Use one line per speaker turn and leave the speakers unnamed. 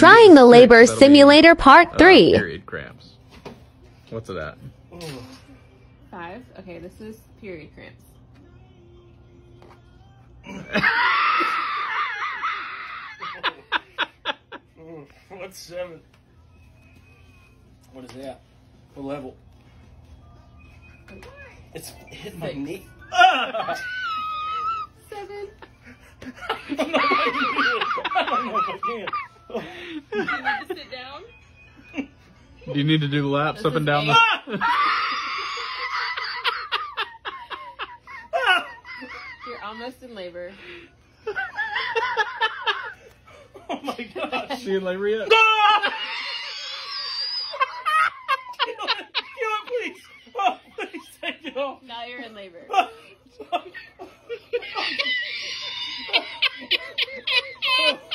Trying the labor
that'll be,
simulator part 3.
Period cramps. What's it at?
5. Okay, this is period cramps.
What's 7? What is that? What level? It's hit my
6.
knee.
7.
I don't know if I can.
You need to sit down.
Do you need to do laps
This
up and
is
down
8.
the...
You're almost in labor.
Oh my gosh.
See you in labor yet?
Kill it, please. Oh, please take it off.
Now you're in labor.
Oh,